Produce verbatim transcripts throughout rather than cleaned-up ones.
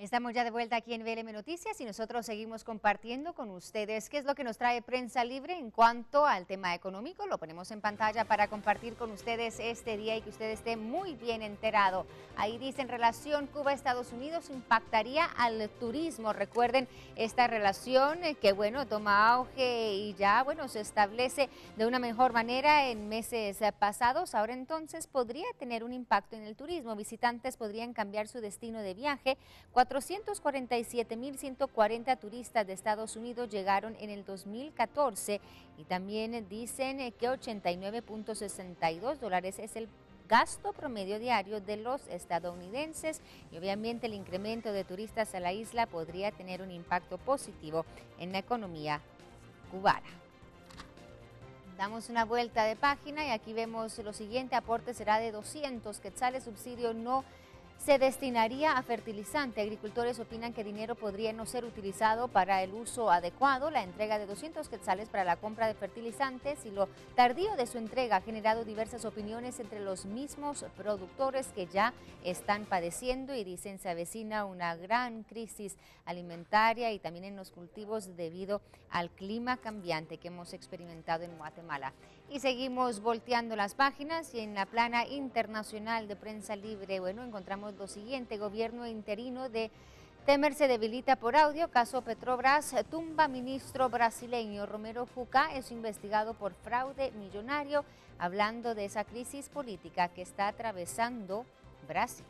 Estamos ya de vuelta aquí en V L M Noticias y nosotros seguimos compartiendo con ustedes qué es lo que nos trae Prensa Libre en cuanto al tema económico. Lo ponemos en pantalla para compartir con ustedes este día y que usted esté muy bien enterado. Ahí dice, en relación Cuba-Estados Unidos impactaría al turismo. Recuerden esta relación eh, que bueno, toma auge y ya bueno, se establece de una mejor manera en meses eh, pasados. Ahora entonces podría tener un impacto en el turismo. Visitantes podrían cambiar su destino de viaje. cuatrocientos cuarenta y siete mil ciento cuarenta turistas de Estados Unidos llegaron en el dos mil catorce y también dicen que ochenta y nueve punto sesenta y dos dólares es el gasto promedio diario de los estadounidenses y obviamente el incremento de turistas a la isla podría tener un impacto positivo en la economía cubana. Damos una vuelta de página y aquí vemos lo siguiente: aporte será de doscientos quetzales, subsidio no se destinaría a fertilizante. Agricultores opinan que dinero podría no ser utilizado para el uso adecuado. La entrega de doscientos quetzales para la compra de fertilizantes y lo tardío de su entrega ha generado diversas opiniones entre los mismos productores que ya están padeciendo y dicen se avecina una gran crisis alimentaria y también en los cultivos debido al clima cambiante que hemos experimentado en Guatemala. Y seguimos volteando las páginas y en la plana internacional de Prensa Libre, bueno, encontramos lo siguiente: gobierno interino de Temer se debilita por audio, caso Petrobras, tumba ministro brasileño. Romero Jucá es investigado por fraude millonario, hablando de esa crisis política que está atravesando Brasil.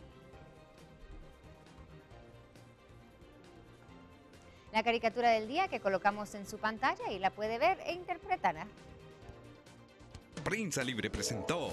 La caricatura del día que colocamos en su pantalla y la puede ver e interpretar. Prensa Libre presentó.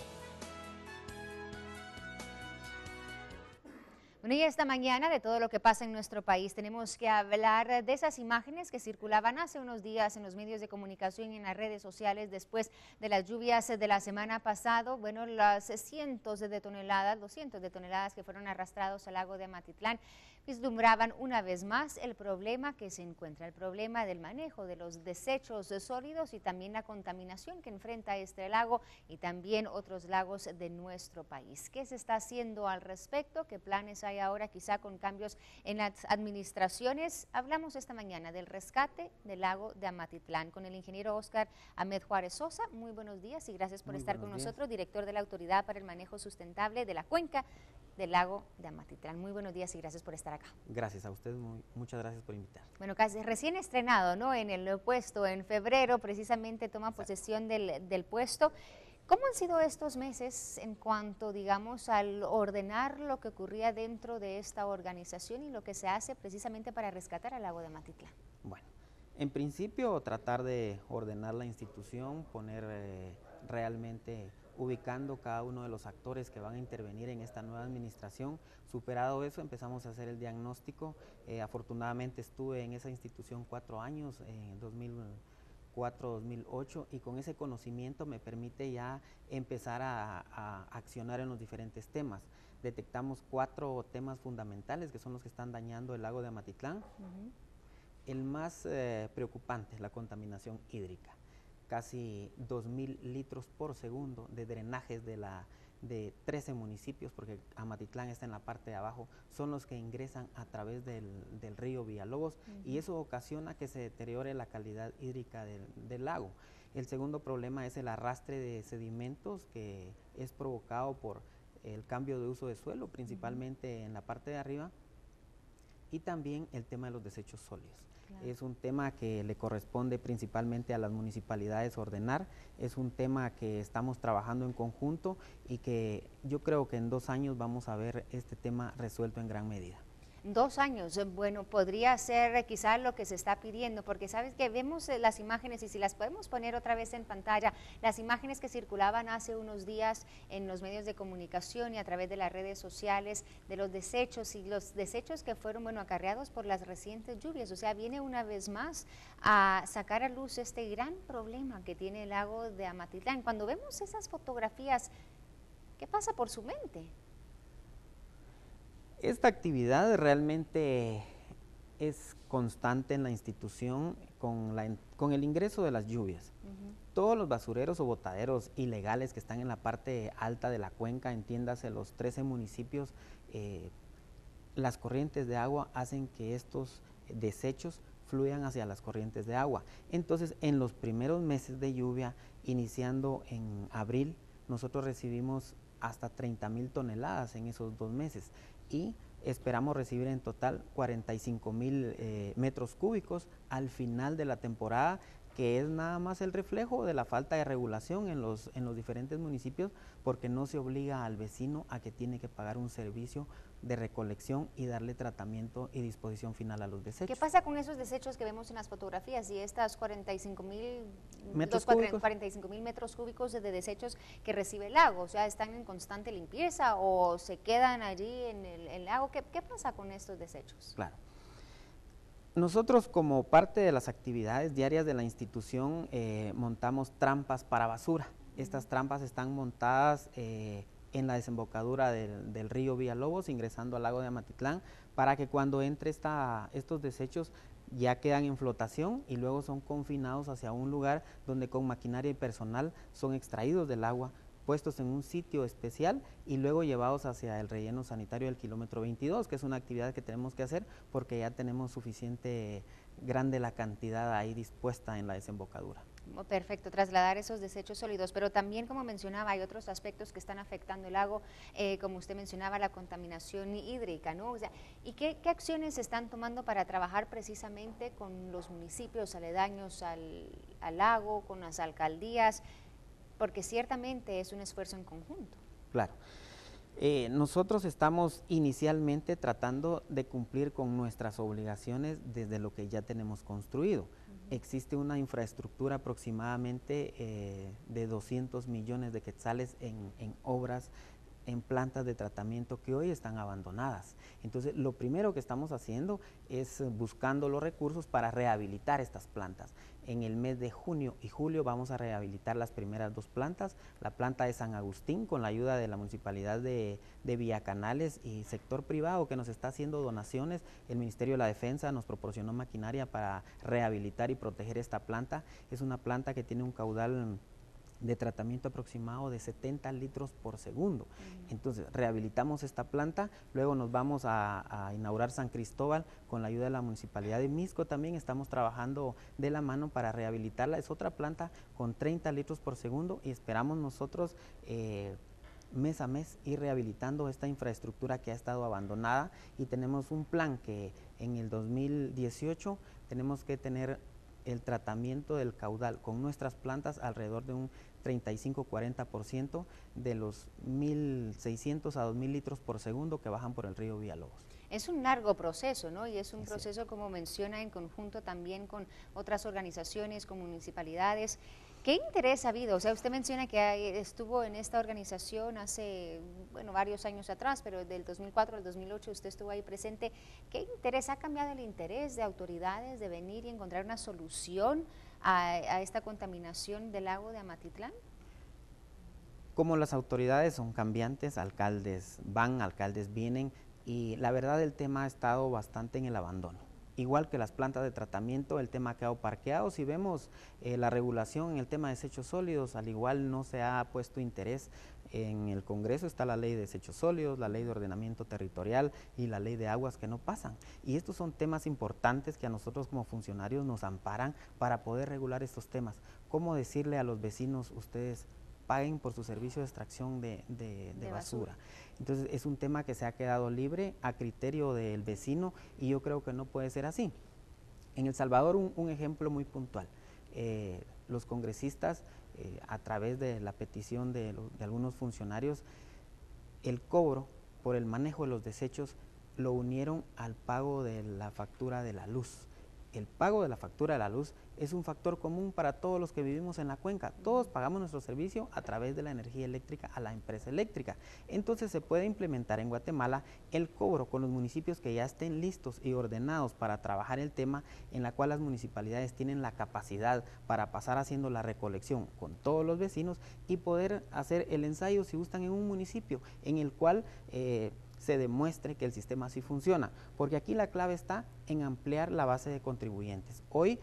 Bueno, y esta mañana de todo lo que pasa en nuestro país tenemos que hablar de esas imágenes que circulaban hace unos días en los medios de comunicación y en las redes sociales después de las lluvias de la semana pasada. Bueno, las cientos de toneladas, los cientos de toneladas que fueron arrastrados al lago de Amatitlán vislumbraban una vez más el problema que se encuentra, el problema del manejo de los desechos sólidos y también la contaminación que enfrenta este lago y también otros lagos de nuestro país. ¿Qué se está haciendo al respecto? ¿Qué planes hay ahora, quizá con cambios en las administraciones? Hablamos esta mañana del rescate del lago de Amatitlán con el ingeniero Oscar Ahmed Juárez Sosa. Muy buenos días y gracias por Muy estar con días. nosotros, director de la Autoridad para el Manejo Sustentable de la Cuenca del lago de Amatitlán. Muy buenos días y gracias por estar acá. Gracias a usted, muy, muchas gracias por invitar. Bueno, casi recién estrenado, ¿no? En el puesto, en febrero precisamente toma Exacto. posesión del, del puesto. ¿Cómo han sido estos meses en cuanto, digamos, al ordenar lo que ocurría dentro de esta organización y lo que se hace precisamente para rescatar al lago de Amatitlán? Bueno, en principio tratar de ordenar la institución, poner eh, realmente, ubicando cada uno de los actores que van a intervenir en esta nueva administración. Superado eso, empezamos a hacer el diagnóstico. Eh, afortunadamente estuve en esa institución cuatro años, en dos mil cuatro a dos mil ocho, y con ese conocimiento me permite ya empezar a, a accionar en los diferentes temas. Detectamos cuatro temas fundamentales que son los que están dañando el lago de Amatitlán. Uh-huh. El más eh, preocupante es la contaminación hídrica. Casi dos mil litros por segundo de drenajes de, la, de trece municipios, porque Amatitlán está en la parte de abajo, son los que ingresan a través del, del río Villalobos, uh-huh. y eso ocasiona que se deteriore la calidad hídrica del, del lago. El segundo problema es el arrastre de sedimentos que es provocado por el cambio de uso de suelo, principalmente uh-huh. en la parte de arriba, y también el tema de los desechos sólidos. Claro. Es un tema que le corresponde principalmente a las municipalidades ordenar, es un tema que estamos trabajando en conjunto y que yo creo que en dos años vamos a ver este tema resuelto en gran medida. Dos años, bueno, podría ser quizás lo que se está pidiendo, porque sabes que vemos las imágenes y si las podemos poner otra vez en pantalla, las imágenes que circulaban hace unos días en los medios de comunicación y a través de las redes sociales de los desechos y los desechos que fueron, bueno, acarreados por las recientes lluvias. O sea, viene una vez más a sacar a luz este gran problema que tiene el lago de Amatitlán. Cuando vemos esas fotografías, ¿qué pasa por su mente? Esta actividad realmente es constante en la institución con, la, con el ingreso de las lluvias. Uh-huh. Todos los basureros o botaderos ilegales que están en la parte alta de la cuenca, entiéndase los trece municipios, eh, las corrientes de agua hacen que estos desechos fluyan hacia las corrientes de agua. Entonces, en los primeros meses de lluvia, iniciando en abril, nosotros recibimos hasta treinta mil toneladas en esos dos meses y esperamos recibir en total cuarenta y cinco mil eh, metros cúbicos al final de la temporada, que es nada más el reflejo de la falta de regulación en los, en los diferentes municipios, porque no se obliga al vecino a que tiene que pagar un servicio de recolección y darle tratamiento y disposición final a los desechos. ¿Qué pasa con esos desechos que vemos en las fotografías y estas cuarenta y cinco mil metros cúbicos? cuarenta y cinco mil metros cúbicos de desechos que recibe el lago? O sea, ¿están en constante limpieza o se quedan allí en el, el lago? ¿Qué, ¿Qué pasa con estos desechos? Claro. Nosotros, como parte de las actividades diarias de la institución, eh, montamos trampas para basura. Estas trampas están montadas eh, en la desembocadura del, del río Villalobos, ingresando al lago de Amatitlán, para que cuando entre esta, estos desechos ya quedan en flotación y luego son confinados hacia un lugar donde con maquinaria y personal son extraídos del agua, puestos en un sitio especial y luego llevados hacia el relleno sanitario del kilómetro veintidós, que es una actividad que tenemos que hacer porque ya tenemos suficiente grande la cantidad ahí dispuesta en la desembocadura. Perfecto, trasladar esos desechos sólidos, pero también, como mencionaba, hay otros aspectos que están afectando el lago, eh, como usted mencionaba, la contaminación hídrica, ¿no? O sea, ¿y qué, qué acciones se están tomando para trabajar precisamente con los municipios aledaños al, al lago, con las alcaldías? Porque ciertamente es un esfuerzo en conjunto. Claro. Eh, nosotros estamos inicialmente tratando de cumplir con nuestras obligaciones desde lo que ya tenemos construido. Uh-huh. Existe una infraestructura aproximadamente eh, de doscientos millones de quetzales en, en obras, en plantas de tratamiento que hoy están abandonadas. Entonces, lo primero que estamos haciendo es buscando los recursos para rehabilitar estas plantas. En el mes de junio y julio vamos a rehabilitar las primeras dos plantas, la planta de San Agustín con la ayuda de la Municipalidad de, de Villacanales y sector privado que nos está haciendo donaciones. El Ministerio de la Defensa nos proporcionó maquinaria para rehabilitar y proteger esta planta. Es una planta que tiene un caudal de tratamiento aproximado de setenta litros por segundo. Uh-huh. Entonces, rehabilitamos esta planta, luego nos vamos a, a inaugurar San Cristóbal con la ayuda de la Municipalidad de Mixco. También estamos trabajando de la mano para rehabilitarla. Es otra planta con treinta litros por segundo y esperamos nosotros eh, mes a mes ir rehabilitando esta infraestructura que ha estado abandonada, y tenemos un plan que en el dos mil dieciocho tenemos que tener el tratamiento del caudal con nuestras plantas alrededor de un treinta y cinco a cuarenta por ciento de los mil seiscientos a dos mil litros por segundo que bajan por el río Villalobos. Es un largo proceso, ¿no? Y es un Así proceso, es. como menciona, en conjunto también con otras organizaciones, con municipalidades. ¿Qué interés ha habido? O sea, usted menciona que estuvo en esta organización hace, bueno, varios años atrás, pero del dos mil cuatro al dos mil ocho usted estuvo ahí presente. ¿Qué interés ha cambiado el interés de autoridades de venir y encontrar una solución a, a esta contaminación del lago de Amatitlán? Como las autoridades son cambiantes, alcaldes van, alcaldes vienen, y la verdad el tema ha estado bastante en el abandono. Igual que las plantas de tratamiento, el tema ha quedado parqueado. Si vemos eh, la regulación en el tema de desechos sólidos, al igual no se ha puesto interés. En el Congreso está la ley de desechos sólidos, la ley de ordenamiento territorial y la ley de aguas que no pasan. Y estos son temas importantes que a nosotros como funcionarios nos amparan para poder regular estos temas. ¿Cómo decirle a los vecinos, ustedes paguen por su servicio de extracción de, de, de, de basura. basura? Entonces es un tema que se ha quedado libre a criterio del vecino, y yo creo que no puede ser así. En El Salvador, un, un ejemplo muy puntual, eh, los congresistas, eh, a través de la petición de, lo, de algunos funcionarios, el cobro por el manejo de los desechos lo unieron al pago de la factura de la luz. El pago de la factura de la luz es un factor común para todos los que vivimos en la cuenca. Todos pagamos nuestro servicio a través de la energía eléctrica a la empresa eléctrica. Entonces se puede implementar en Guatemala el cobro con los municipios que ya estén listos y ordenados para trabajar el tema, en la cual las municipalidades tienen la capacidad para pasar haciendo la recolección con todos los vecinos y poder hacer el ensayo, si gustan, en un municipio en el cual eh, se demuestre que el sistema sí funciona, porque aquí la clave está en ampliar la base de contribuyentes. Hoy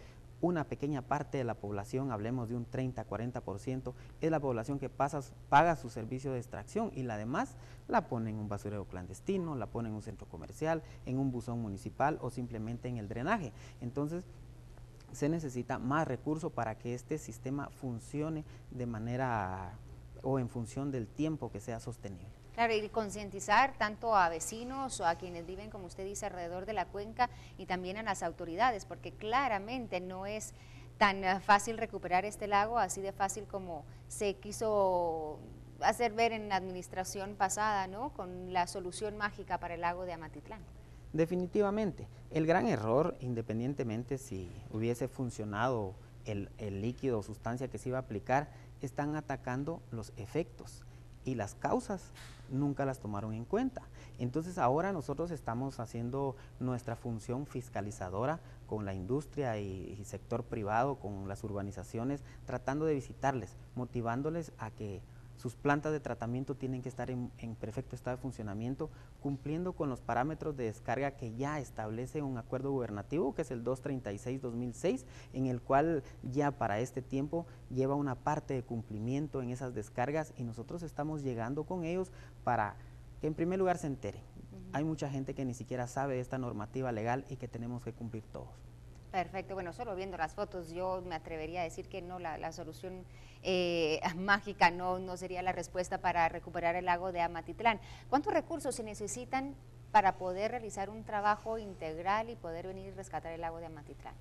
una pequeña parte de la población, hablemos de un treinta a cuarenta por ciento, es la población que pasa, paga su servicio de extracción y la demás la pone en un basurero clandestino, la pone en un centro comercial, en un buzón municipal o simplemente en el drenaje. Entonces, se necesita más recursos para que este sistema funcione de manera o en función del tiempo que sea sostenible. Claro, y concientizar tanto a vecinos o a quienes viven, como usted dice, alrededor de la cuenca y también a las autoridades, porque claramente no es tan fácil recuperar este lago, así de fácil como se quiso hacer ver en la administración pasada, ¿no? Con la solución mágica para el lago de Amatitlán. Definitivamente, el gran error, independientemente si hubiese funcionado el, el líquido o sustancia que se iba a aplicar, están atacando los efectos y las causas nunca las tomaron en cuenta. Entonces ahora nosotros estamos haciendo nuestra función fiscalizadora con la industria y, y sector privado, con las urbanizaciones, tratando de visitarles, motivándoles a que sus plantas de tratamiento tienen que estar en, en perfecto estado de funcionamiento, cumpliendo con los parámetros de descarga que ya establece un acuerdo gubernativo, que es el doscientos treinta y seis guión dos mil seis, en el cual ya para este tiempo lleva una parte de cumplimiento en esas descargas y nosotros estamos llegando con ellos para que en primer lugar se enteren. Uh-huh. Hay mucha gente que ni siquiera sabe de esta normativa legal y que tenemos que cumplir todos. Perfecto, bueno, solo viendo las fotos yo me atrevería a decir que no, la, la solución eh, mágica no, no sería la respuesta para recuperar el lago de Amatitlán. ¿Cuántos recursos se necesitan para poder realizar un trabajo integral y poder venir y rescatar el lago de Amatitlán?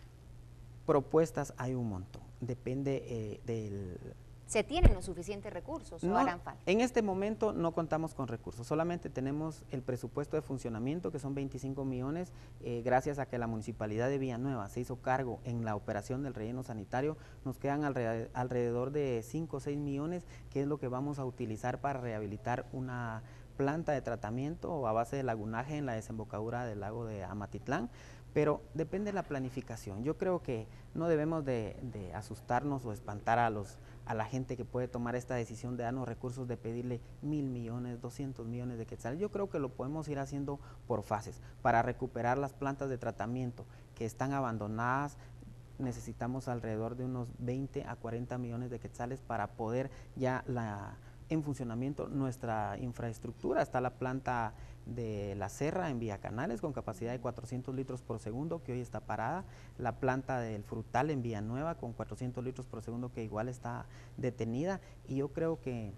Propuestas hay un montón, depende eh, del... ¿Se tienen los suficientes recursos o no, harán falta? En este momento no contamos con recursos, solamente tenemos el presupuesto de funcionamiento que son veinticinco millones, eh, gracias a que la Municipalidad de Villanueva se hizo cargo en la operación del relleno sanitario, nos quedan alrededor, alrededor de cinco o seis millones, que es lo que vamos a utilizar para rehabilitar una planta de tratamiento a base de lagunaje en la desembocadura del lago de Amatitlán, pero depende de la planificación. Yo creo que no debemos de, de asustarnos o espantar a los a la gente que puede tomar esta decisión de darnos recursos, de pedirle mil millones, doscientos millones de quetzales. Yo creo que lo podemos ir haciendo por fases. Para recuperar las plantas de tratamiento que están abandonadas, necesitamos alrededor de unos veinte a cuarenta millones de quetzales para poder ya la, en funcionamiento nuestra infraestructura. Está la planta de la Serra en Villacanales con capacidad de cuatrocientos litros por segundo, que hoy está parada, la planta del Frutal en Villanueva con cuatrocientos litros por segundo, que igual está detenida, y yo creo que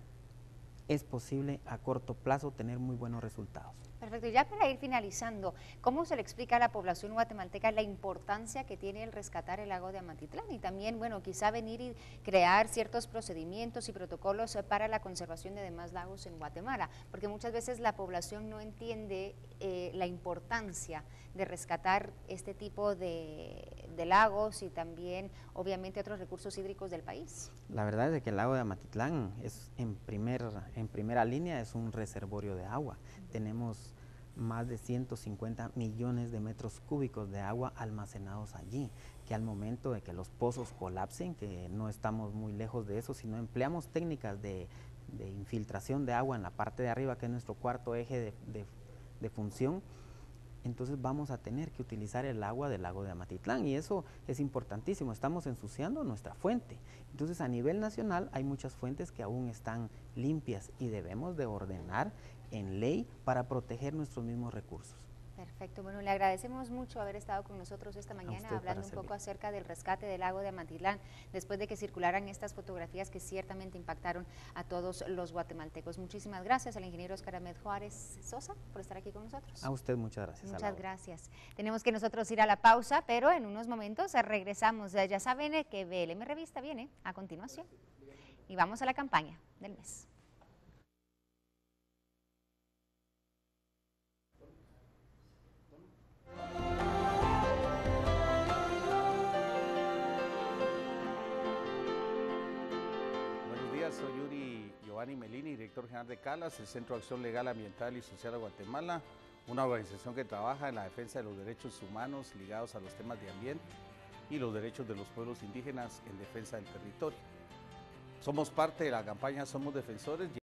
es posible a corto plazo tener muy buenos resultados. Perfecto, y ya para ir finalizando, ¿cómo se le explica a la población guatemalteca la importancia que tiene el rescatar el lago de Amatitlán? Y también, bueno, quizá venir y crear ciertos procedimientos y protocolos para la conservación de demás lagos en Guatemala, porque muchas veces la población no entiende eh, la importancia de rescatar este tipo de, de lagos y también, obviamente, otros recursos hídricos del país. La verdad es que el lago de Amatitlán es en, primer, en primera línea es un reservorio de agua. Uh-huh. Tenemos más de ciento cincuenta millones de metros cúbicos de agua almacenados allí, que al momento de que los pozos colapsen, que no estamos muy lejos de eso, si no empleamos técnicas de, de infiltración de agua en la parte de arriba, que es nuestro cuarto eje de, de, de función, entonces vamos a tener que utilizar el agua del lago de Amatitlán, y eso es importantísimo, estamos ensuciando nuestra fuente. Entonces a nivel nacional hay muchas fuentes que aún están limpias y debemos de ordenar en ley para proteger nuestros mismos recursos. Perfecto, bueno, le agradecemos mucho haber estado con nosotros esta mañana hablando un poco acerca del rescate del lago de Amatitlán, después de que circularan estas fotografías que ciertamente impactaron a todos los guatemaltecos. Muchísimas gracias al ingeniero Oscar Ahmed Juárez Sosa por estar aquí con nosotros. A usted muchas gracias. Muchas gracias. Tenemos que nosotros ir a la pausa, pero en unos momentos regresamos. Ya saben que B L M Revista viene a continuación y vamos a la campaña del mes. Soy Yuri Giovanni Melini, director general de CALAS, el Centro de Acción Legal, Ambiental y Social de Guatemala, una organización que trabaja en la defensa de los derechos humanos ligados a los temas de ambiente y los derechos de los pueblos indígenas en defensa del territorio. Somos parte de la campaña Somos Defensores.